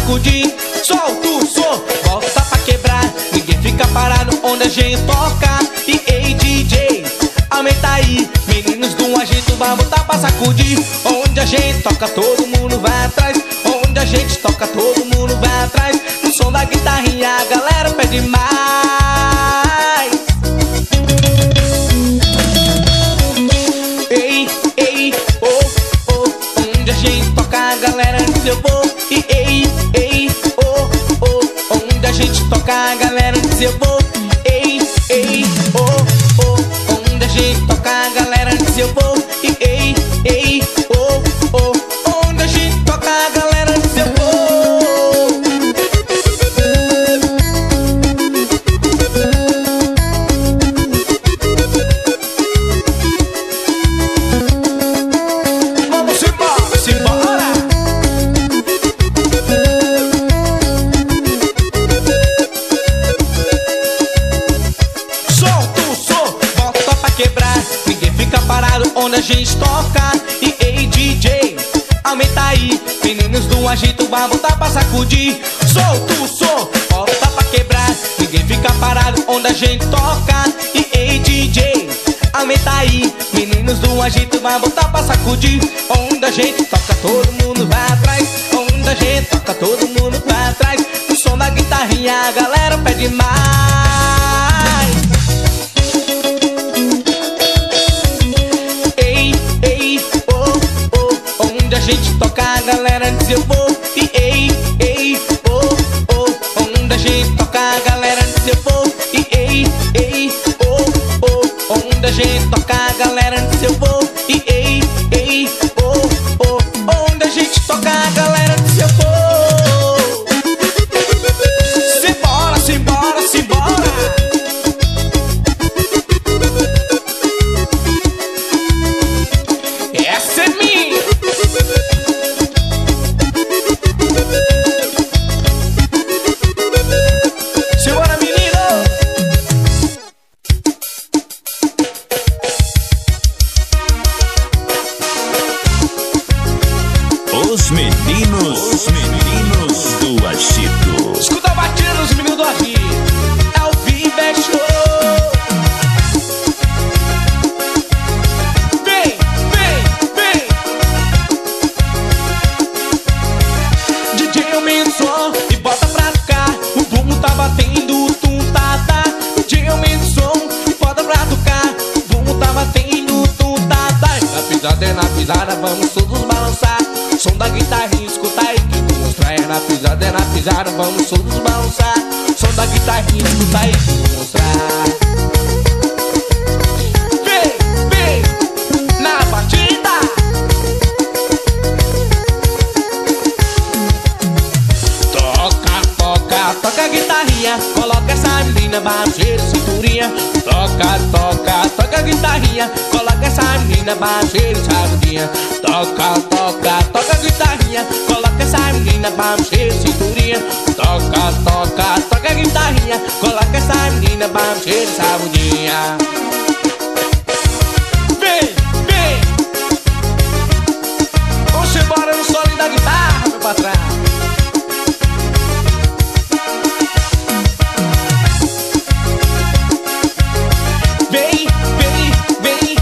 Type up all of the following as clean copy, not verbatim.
sacudir. Solta o som, volta pra quebrar. Ninguém fica parado onde a gente toca. E ei DJ, aumenta aí. Meninos do agito vai botar pra sacudir. Onde a gente toca todo mundo vai atrás. Onde a gente toca todo mundo vai atrás. No som da guitarrinha a galera pede mais. Ei, ei, oh, oh. Onde a gente toca a galera diz eu vou. E ei, ei, oh, oh. Onde a gente toca a galera diz eu vou. Ei, ei, oh, oh. Onde a gente toca a galera diz eu vou. E ei, ei, oh, oh. Onde a gente toca a galera diz eu vou. Vamos embora, simbora. Solta o som, volta pra quebrar. Ninguém fica parado onde a gente toca. E ei DJ, aumenta aí. Meninos do agito vai botar pra sacudir. Solta o som, volta pra quebrar. Ninguém fica parado onde a gente toca. E ei DJ, aumenta aí. Meninos do agito vai botar pra sacudir. Onde a gente toca todo mundo vai atrás. Onde a gente toca todo mundo vai atrás. No som da guitarrinha a galera pede mais. Ei, ei, oh, oh. Onde a gente toca a galera diz eu vou. E ei, ei, oh, oh. Onde a gente toca a galera diz eu vou. E ei, ei, oh, oh. Onde a gente toca a galera diz eu vou. E ei, ei, oh, oh. Onde a gente toca a galera diz eu vou. Simbora, simbora, simbora. Essa é minha. Simbora, menino. Os meninos do agito. Escuta a batida dos meninos do agito. É o Vive Show. Vem, vem, vem. DJ aumenta o som e bota pra tocar. O bumbo tá batendo, o tum tá tá. DJ aumenta o som e bota pra tocar. O bumbo tá batendo, o tum tá tá. Na pisada é na pisada, vamos todos balançar. Som da guitarrinha, escuta aí que vou mostrar. É na pisada, vamos todos balançar. Som da guitarrinha, escuta aí que vou mostrar. Vem, vem, na batida. Toca, toca, toca a guitarrinha. Coloca essa menina pra mexer a cinturinha. Toca, toca, toca a guitarrinha. Coloca essa menina pra mexer a bundinha. Toca, toca, toca a guitarrinha. Coloca essa menina pra mexer a cinturinha. Toca, toca, toca a guitarrinha. Coloca essa menina pra mexer essa bundinha. Vem, vem. Vamos embora no solo da guitarra, meu patrão. Vem, vem, vem.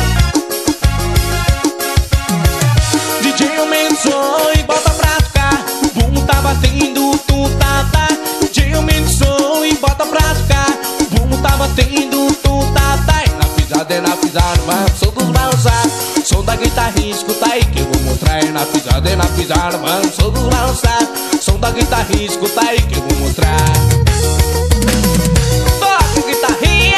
DJ aumenta o som e bota pra tocar. O bumbo tá batendo, o tum tá tá. DJ aumenta o som e bota pra tocar. O bumbo tá batendo, o tum tá tá. É na pisada, vamos todos balançar. Som da guitarrinha, escuta aí que eu vou mostrar. É na pisada, vamos todos balançar. Som da guitarrinha, escuta aí que eu vou mostrar. Toca a guitarrinha.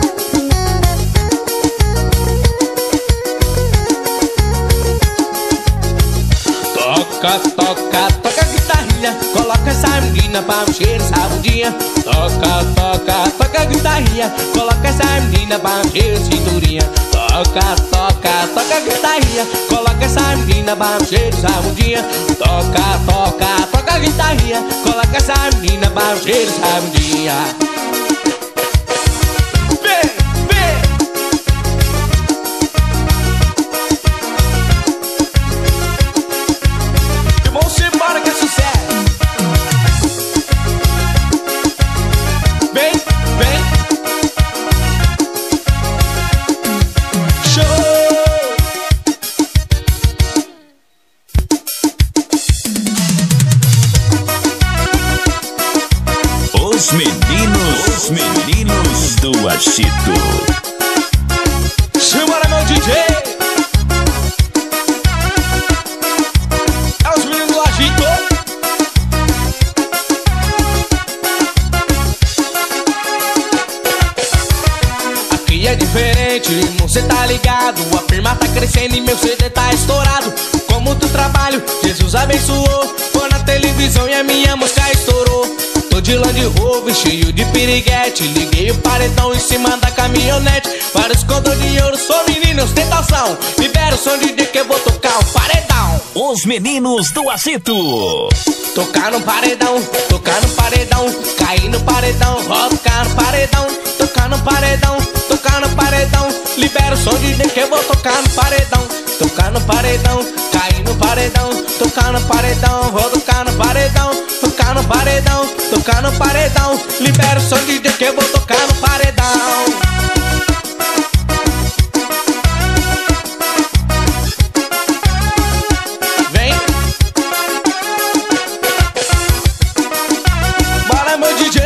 Toca, toca, toca a guitarrinha. Coloca essa menina pra mexer essa bundinha. Toca, toca, toca a guitarrinha. Coloca essa menina pra mexer a cinturinha. Toca, toca, toca a guitarrinha. Coloca essa menina pra mexer essa bundinha. Toca, toca, toca a guitarrinha. Coloca essa menina pra mexer essa bundinha. Vem, vem. E vamos embora que é sucesso. Os meninos do Agito. Simbora, meu DJ. É os meninos do Agito. Aqui é diferente, irmão, cê tá ligado. A firma tá crescendo e meu CD tá estourado. Com muito trabalho, Jesus abençoou. Foi na televisão e a minha música estourou. Tô de Land Rover, cheio de piriguete. Liguei o paredão em cima da caminhonete. Vários contos de ouro, sou menino, ostentação. Libera o som de DJ que eu vou tocar o paredão. Os meninos do Agito. Tocar no paredão, tocar no paredão. Cair no paredão, vou tocar no paredão. Tocar no paredão, tocar no paredão. Libera o som de DJ que eu vou tocar no paredão. Tocar no paredão, cair no paredão. Tocar no paredão, vou tocar no paredão. Tocar no paredão, tocar no paredão. Libera o som de DJ que eu vou tocar no paredão. Vem. Bora, meu DJ.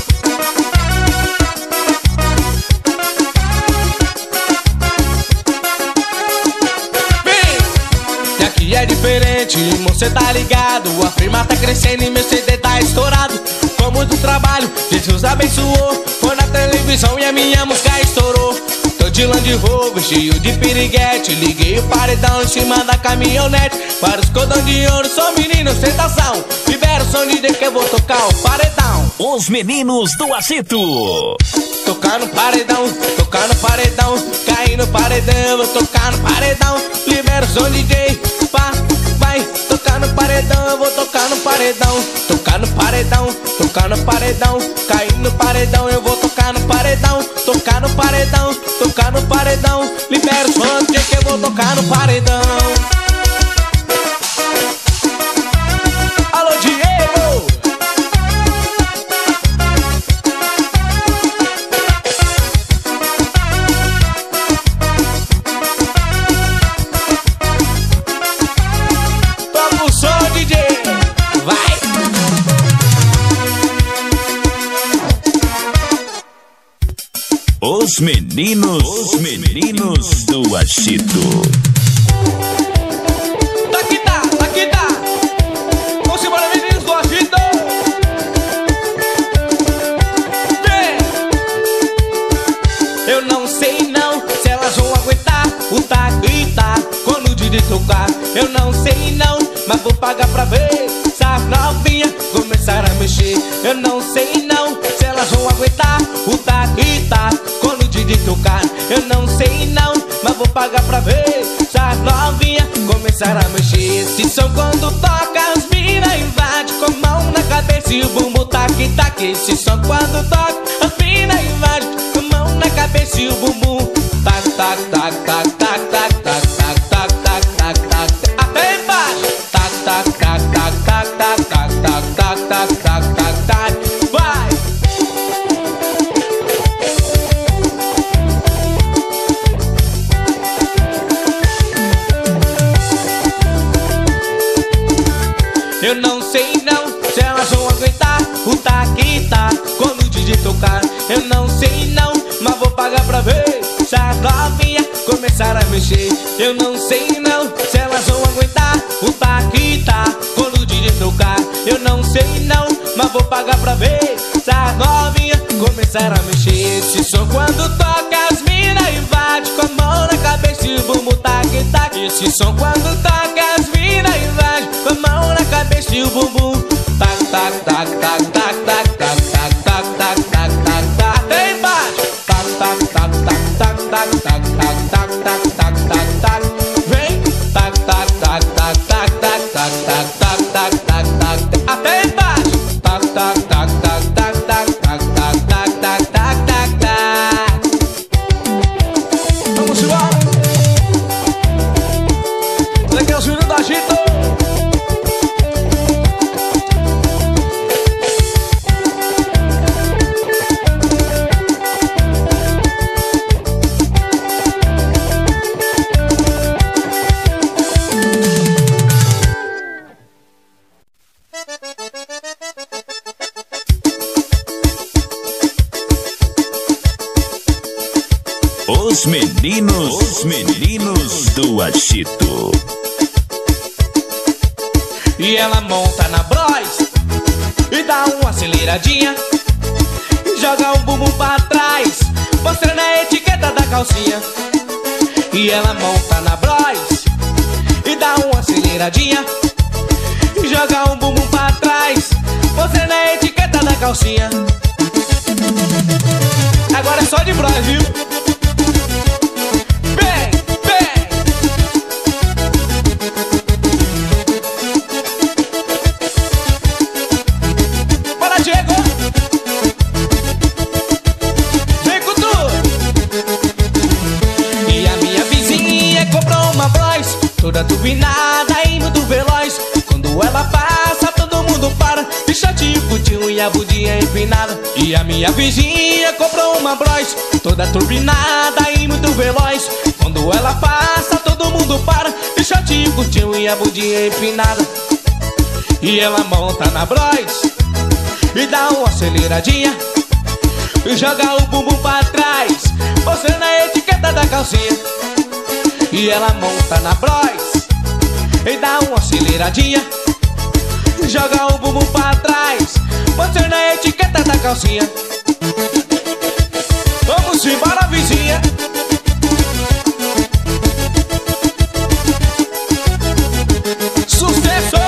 Vem. E aqui é diferente, irmão, cê tá ligado. A firma tá crescendo e meu CD tá estourado. Com muito trabalho, Jesus abençoou. Foi na televisão e a minha música estourou. Tô de Land Rover, cheio de piriguete. Liguei o paredão em cima da caminhonete. Vários cordões de ouro, sou menino, ostentação. Libera o som de DJ que eu vou tocar o paredão. Os meninos do Agito. Tocar no paredão, tocar no paredão. Cair no paredão, vou tocar no paredão. Libera o som de DJ, pá, vai. Tocar no paredão, eu vou tocar no paredão. Tocar no paredão, tocar no paredão. Cair no paredão, eu vou tocar no paredão. Tocar no paredão, tocar no paredão. Libera o som de DJ que eu vou tocar no paredão. Alô, Diego! Toca o som, DJ! Vai! Os meninos do Agito. Daqui tá, daqui tá. Vamos embora, meninos do Agito. Vem. Eu não sei não se elas vão aguentar o taquita quando o DJ tocar. Eu não sei não, mas vou pagar pra ver se as novinhas começar a mexer. Eu não sei não se elas vão aguentar o taquita quando o DJ tocar. Eu não sei não, mas vou pagar pra ver se as novinhas começar a mexer. Esse som quando toca as mina invade com a mão na cabeça e o bumbum tac-tac. Esse som quando toca as mina invade com a mão na cabeça e o bumbum tac-tac-tac-tac-tac-tac-tac-tac-tac-tac-tac. Até embaixo. Tac-tac-tac-tac-tac-tac-tac-tac-tac-tac. Vai! Eu não sei não se elas vão aguentar o taquita quando o DJ tocar. Eu não sei não, mas vou pagar pra ver se as novinhas começar a mexer. Eu não sei não se elas vão aguentar o taquita quando o DJ tocar. Eu não sei não, mas vou pagar pra ver se as novinhas começar a mexer. Esse som quando toca as mina invade com a mão na cabeça e o bumbum tac-tac. Esse som quando toca as mina invade com a mão na cabeça e o bumbum tac-tac-tac-tac-tac-tac-tac-tac-tac-tac-tac. Até embaixo. Tac-tac-tac-tac-tac-tac-tac-tac-tac-tac. Vem. Tac-tac-tac-tac-tac-tac-tac-tac-tac-tac. Até embaixo. Tac-tac-tac-tac-tac-tac-tac-tac-tac. Vamos embora. Daqui é os meninos do Agito. Os meninos do agito. E ela monta na Bros e dá uma aceleradinha e joga o bumbum pra trás, mostrando a etiqueta da calcinha. E ela monta na Bros e dá uma aceleradinha e joga o bumbum pra trás, mostrando a etiqueta da calcinha. Agora é só de Bros, viu? Vem, vem! Bora, Diego! Vem com tudo! E a minha vizinha comprou uma Bros toda turbinada e muito veloz. Quando ela passa, todo mundo para, de shortinho, curtinho e a bundinha empinada. E a minha vizinha comprou uma Bros toda turbinada e muito veloz. Quando ela passa, todo mundo para, de shortinho, curtinho e a bundinha empinada. E ela monta na Bros e dá uma aceleradinha e joga o bumbum pra trás, mostrando a etiqueta da calcinha. E ela monta na Bros e dá uma aceleradinha e joga o bumbum pra trás, mostrando a etiqueta da calcinha. Vamos embora, vizinha! Sucesso!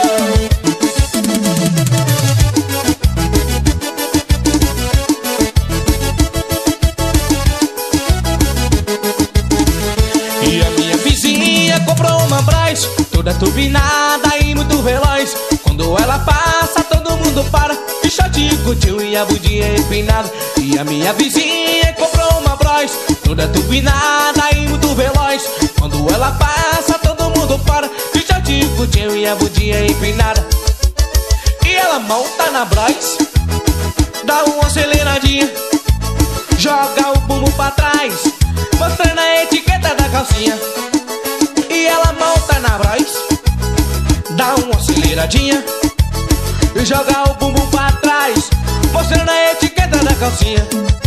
E a minha vizinha comprou uma Bros toda turbinada e muito veloz. Quando ela passa, todo mundo para, de shortinho, curtinho e a bundinha empinada. E a minha vizinha comprou uma Bros toda turbinada e muito veloz. Quando ela passa, todo mundo para, de shortinho, curtinho e a bundinha empinada. E ela monta na Bros, dá uma aceleradinha, joga o bumbum pra trás, mostrando a etiqueta da calcinha. E ela monta na Bros, dá uma aceleradinha e joga o bumbum pra trás, mostrando a etiqueta da calcinha.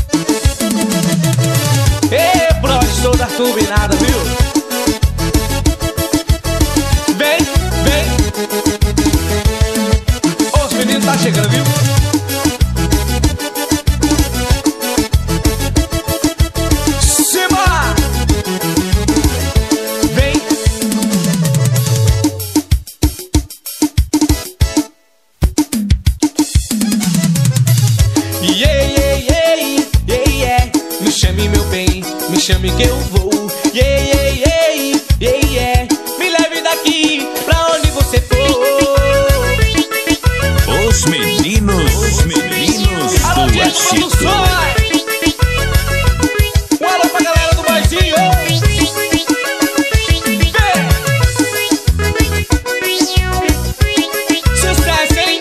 Ê, Bros toda turbinada, viu? Vem, vem! Os meninos tá chegando, viu? Cima! Vem! Yeah, yeah, yeah, yeah, yeah. Me chame, meu bem, me chame que eu vou. Yeah, yeah, yeah, yeah, yeah. Me leve daqui pra onde você for. Os meninos Alô, do Diego agito. Produções! Um alô pra galera do barzinho! Vem! Sucesso, hein?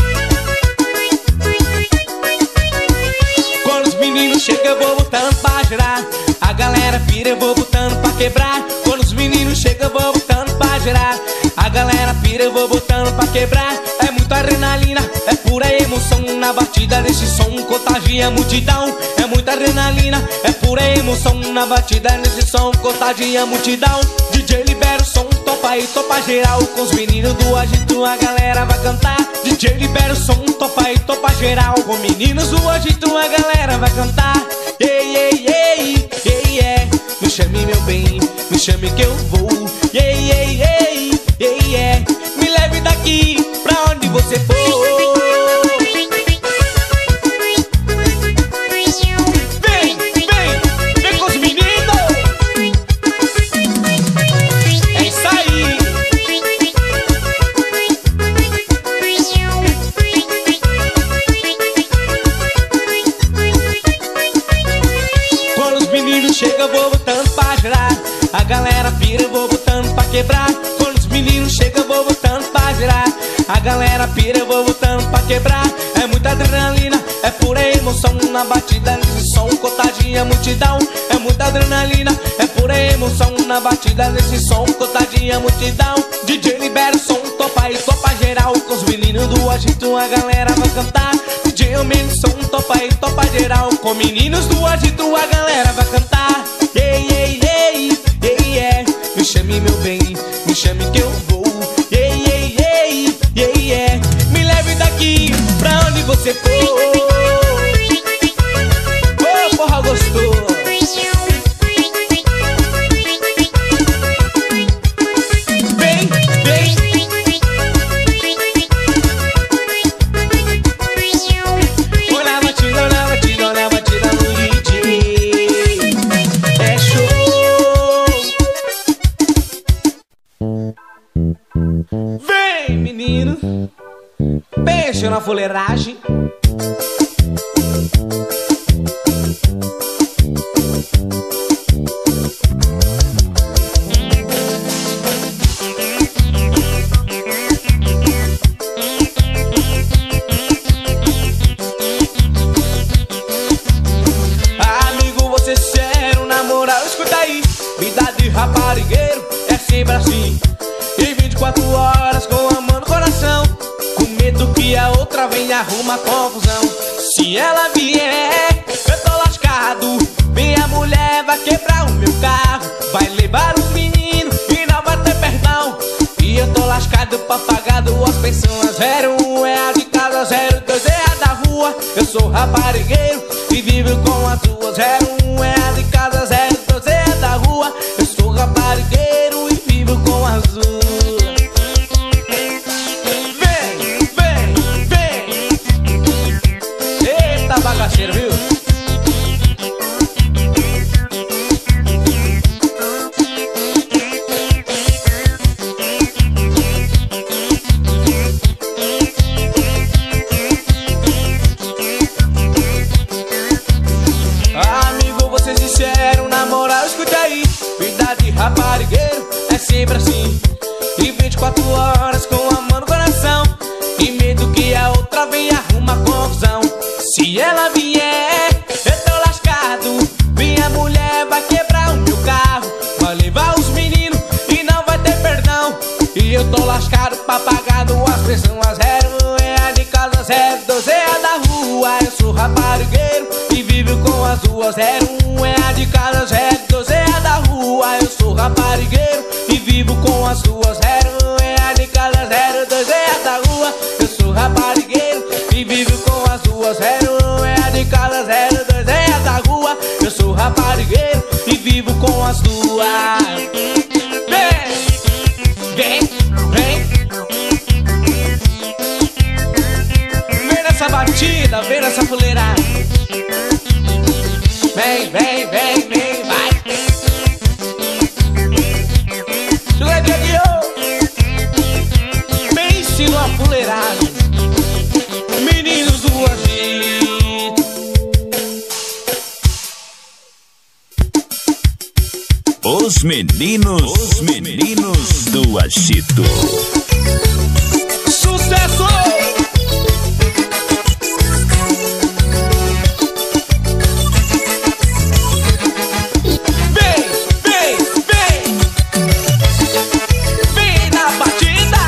Quando os meninos chegam, eu vou botando pra gerar. A galera pira, eu vou botando pra quebrar. Quando os meninos chegam, eu vou botando pra gerar. A galera pira, eu vou botando pra quebrar. É muita adrenalina, é pura emoção. Na batida desse som contagia a multidão. É muita adrenalina, é pura emoção. Na batida desse som contagia a multidão. DJ libera o som, topa aí, topa geral. Com os meninos do agito a galera vai cantar. DJ libera o som, topa aí, topa geral. Com meninos do agito a galera vai cantar. Yeah, yeah, yeah, yeah, yeah. Me chame, meu bem, me chame que eu vou. Yeah, yeah, yeah, yeah, yeah. Me leve daqui pra onde você for. Vem, vem, vem com os meninos. É isso aí. Quando os meninos chegam, eu vou botando pra gerar. A galera pira, eu vou botando pra quebrar. Quando os meninos chegam, eu vou botando pra gerar. A galera pira, eu vou botando pra quebrar. É muita adrenalina, é pura emoção. Na batida desse som contagia a multidão. É muita adrenalina, é pura emoção. Na batida desse som contagia a multidão. DJ libera o som, topa aí, topa geral. Com os meninos do agito a galera vai cantar. DJ aumenta o som, topa aí, topa geral. Com meninos do agito a galera vai cantar. Yeah, yeah. fuleiragem. Amigo, você é sério, na moral, escuta aí. Vida de raparigueiro é sempre assim. E 24 horas com amor no coração, com medo que a outra venha arrumar confusão. Se ela vier, eu tô lascado. Minha mulher vai quebrar o meu carro, vai levar os meninos e não vai ter perdão. E eu tô lascado, papagado, as pessoas 01 é a de casa, 02 é a da rua. Eu sou raparigueiro e vivo com as duas. 01 é a de casa, 02 é a da rua. Eu sou raparigueiro e vivo com as duas. Bagaceiro, viu? Amigo, vocês disseram, na moral, escuta aí. Vida de raparigueiro é sempre assim. E 24 horas com amor no coração, e medo que a outra venha arrumar confusão. Se ela vier, eu tô lascado. Minha mulher vai quebrar o meu carro, vai levar os meninos e não vai ter perdão. E eu tô lascado, papagado, as pessoas 01 é a de casa, 02 é a da rua. Eu sou raparigueiro e vivo com as duas. 01 é a de casa, 02 é a da rua. Eu sou raparigueiro e vivo com as duas. 01 é a de casa, 02 é a da rua. Eu sou raparigueiro e vivo com as duas. 01 é a de casa, 02 é a da rua. Eu sou raparigueiro e vivo com as duas. Vem, vem, vem nessa batida, vem nessa fuleiragem. Vem, vem, vem, vem, vai. Pense numa fuleiragem. Meninos do agito. Os meninos do agito. Sucesso! Vem, vem, vem. Vem na batida.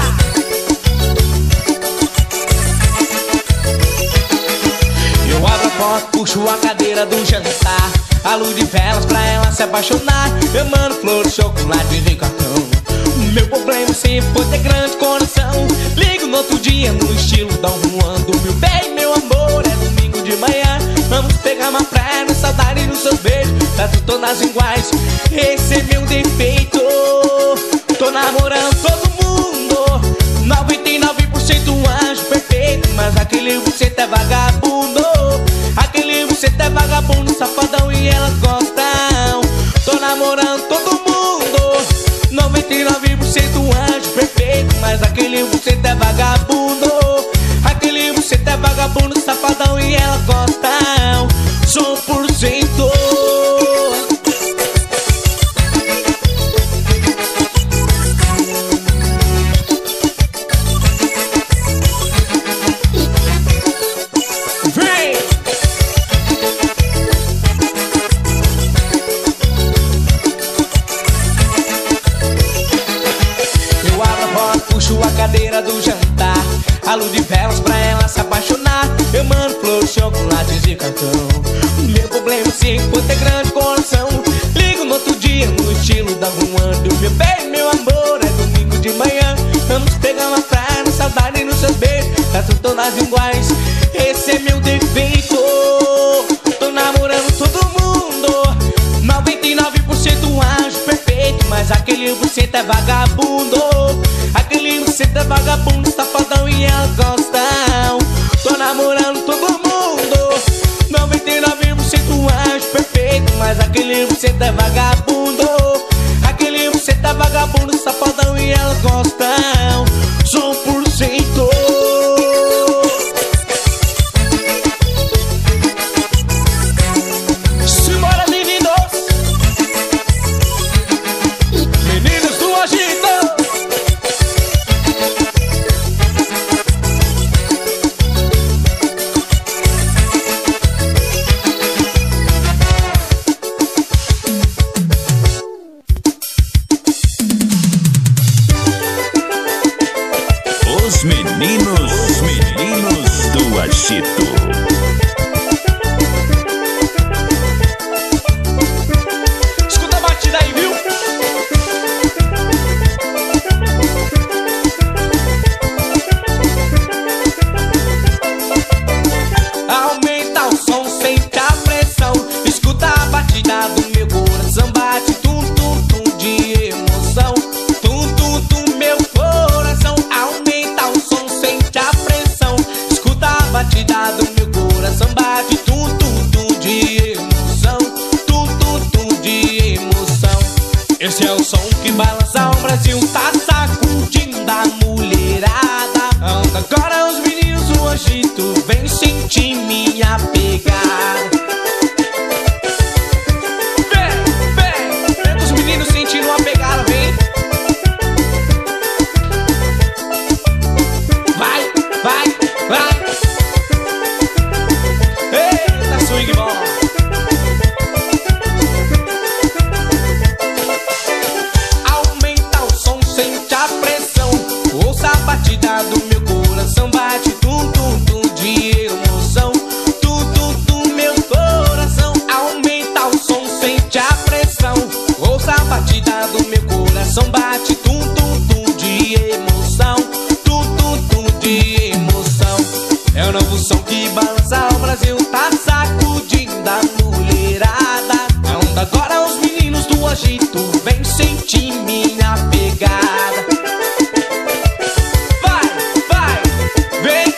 Eu abro a porta, puxo a cadeira do jantar, a luz de velas pra ela se apaixonar. Eu mando flores, chocolate e cartão. O meu problema sempre foi ter grande coração. Ligo no outro dia no estilo Dom Juan. Do meu bem, meu amor, é domingo de manhã. Vamos pegar uma praia, no saudade nos seus beijos. Trato todas iguais, esse é meu defeito. Tô namorando todo mundo, 99% anjo perfeito. Mas aquele você é vagabundo, aquele você é vagabundo, safadão e elas gostam. Tô namorando todo mundo, 99% anjo perfeito. Mas aquele você é vagabundo, aquele você é vagabundo, safadão e elas gostam. 100%. Cadeira do jantar, a luz de velas pra ela se apaixonar. Eu mando flores, chocolates e cartão. O meu problema sempre foi ter grande coração. Ligo no outro dia no estilo da Ruanda. Meu bem, meu amor, é domingo de manhã. Vamos pegar uma praia, na saudade nos seus beijos. Trato todas iguais, esse é meu defeito. Tô namorando todo mundo, 99% anjo perfeito. Mas aquele você é vagabundo, aquele você é vagabundo, safadão e elas gostam. Tô namorando todo mundo, 99% anjo perfeito. Mas aquele você é vagabundo, aquele você é vagabundo, safadão e elas gostam. 100%. agito. Escuta a batida aí, viu? Aumenta o som, sente a pressão. Escuta a batida do meu coração. Bate tum tum tum de emoção. Tum tum tum, meu coração. Aumenta o som, sente a pressão. Escuta a batida do meu coração. Bate tum tum tum de emoção. Tum tum tum de emoção. Esse é o som que balança o Brasil. Tá sacudindo a mulherada. Agora os meninos do agito vem sentir minha pegada. Vem os meninos sentindo uma pegada, vem. Vai. Eita, swing ball. Aumenta o som, sente a pressão. Ouça a batida do meu coração. Bate tum tum tum de emoção. Tum tum tum, meu coração. Aumenta o som, sente a pressão. Ouça a batida do meu coração. Bate tum tum tum de emoção. Tum tum tum de emoção. É o novo som que balança o Brasil. Tá sacudindo a mulherada. É onda agora os meninos do agito vem sentir minha pegada. Vai, vem.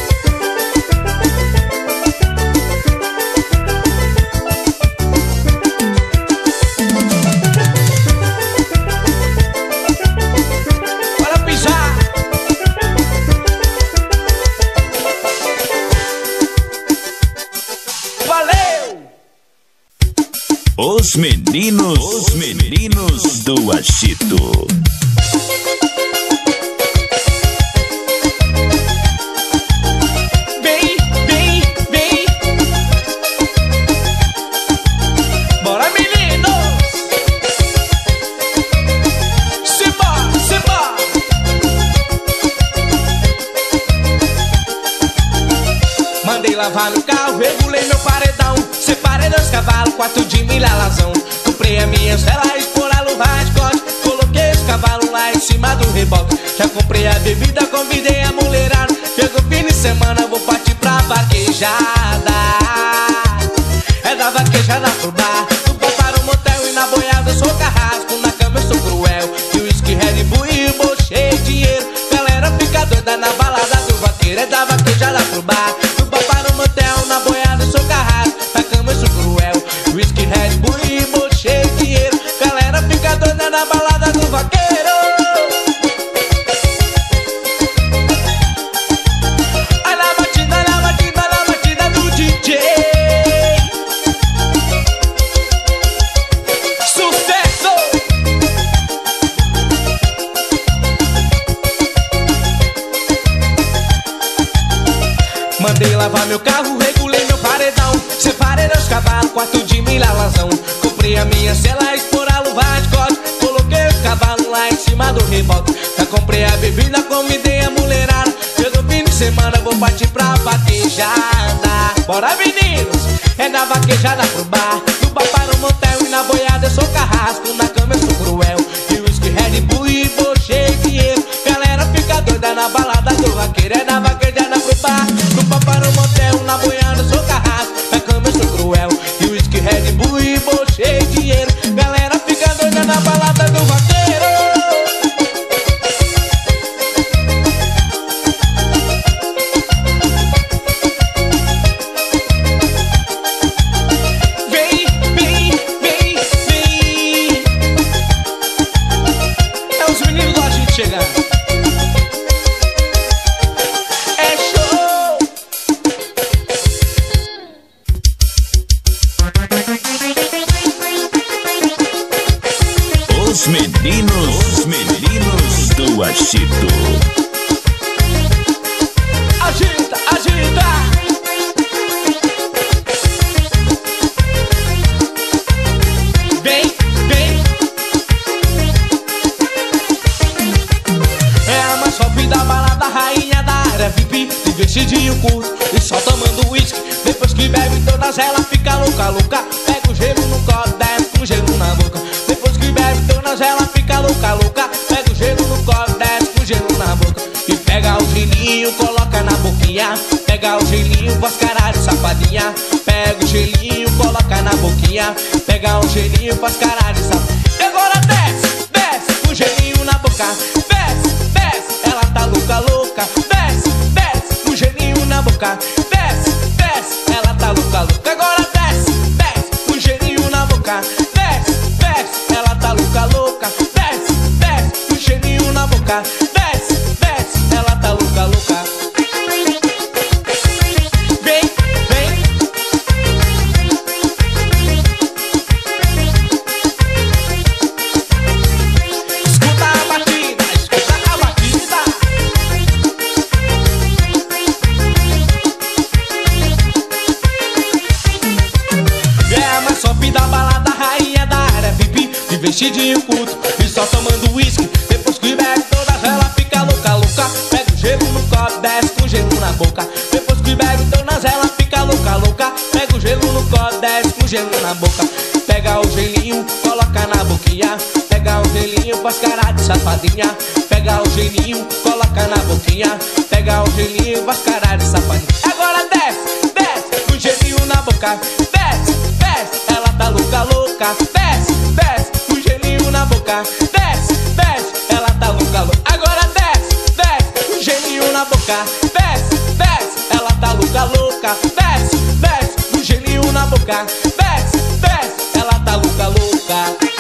Bora pisar. Valeu! Os meninos do agito. Vem. Bora, meninos! Simbora! Mandei lavar no carro, regulei meu paredão. Separei 2 cavalos, 4 de milha lazão. Comprei a minha cela, expor a luva de corte. Coloquei os cavalos lá em cima do reboque. Já comprei a bebida, convidei a mulherada. Chegou fim de semana, vou partir pra vaquejada. É da vaquejada pro bar, do bar para o motel. E na boiada eu sou carrasco, na cama eu sou cruel. E o whisky, Red Bull e cheio de dinheiro. Galera fica doida na balada do vaqueiro. É da vaquejada pro bar, do bar para o motel. Na boiada eu sou carrasco, na cama eu sou cruel. Whisky, Red Bull e cheio de dinheiro. Galera fica doida na balada do vaqueiro. Olha a batida do DJ. Sucesso! Mandei lavar meu carro, regulei meu paredão. Separei 2 cavalos, 4 de milha lazão. Comprei a minha cela, expor a luva de corte. Coloquei os cavalos lá em cima do reboque. Já comprei a bebida, convidei a mulherada. Chegou fim de semana, vou partir pra vaquejada. Bora, meninos! É na vaquejada pro bar, do bar para o motel. E na boiada eu sou carrasco, na cama eu sou cruel. E o whisky, Red Bull e cheio de dinheiro. Galera fica doida na balada do vaqueiro. É na vaquejada pro bar, do bar para o motel. Na boiada eu sou carrasco, na cama eu sou cruel. E o whisky, Red Bull e cheio de dinheiro. Galera fica doida na balada do vaqueiro. Vem. que bebe todas ela fica louca, louca. Pega o gelo no copo, desce com gelo na boca. Depois que bebe todas ela fica louca, louca. Pega o gelo no copo, desce com gelo na boca. E pega o gelinho, coloca na boquinha. Pega o gelinho, faz cara de safadinha. Pega o gelinho, coloca na boquinha. Pega o gelinho, faz cara de safadinha. E agora desce, desce com gelinho na boca. Desce, desce, ela tá louca, louca. Desce, desce com gelinho na boca. Desce, desce, ela tá louca, louca. Agora desce, desce com gelinho na boca. Desce, desce, ela tá louca, louca. Desce, desce com gelinho na boca. Desce, desce, ela tá louca, louca. Vem, vem. Escuta a batida, escuta a batida. É a mais top da balada, rainha da área VIP. De vestidinho curto e só tomando whisky. Depois que bebe todas ela fica louca, louca. Pega o gelo no copo, desce com gelo na boca. Depois que bebe todas ela fica louca, louca. Pega o gelo no copo, desce com gelo na boca. Pega o gelinho, coloca na boquinha. Pega o gelinho, faz cara de safadinha. Pega o gelinho, coloca na boquinha. Pega o gelinho, faz cara de safadinha. Agora desce, desce com gelinho na boca. Desce, desce, ela tá louca, louca. Desce, desce com gelinho na boca. Desce, desce, ela tá louca, louca. Agora desce, desce com gelinho na boca. Desce, desce, ela tá louca, louca. Desce, desce com gelinho na boca. Desce, desce, ela tá louca, louca.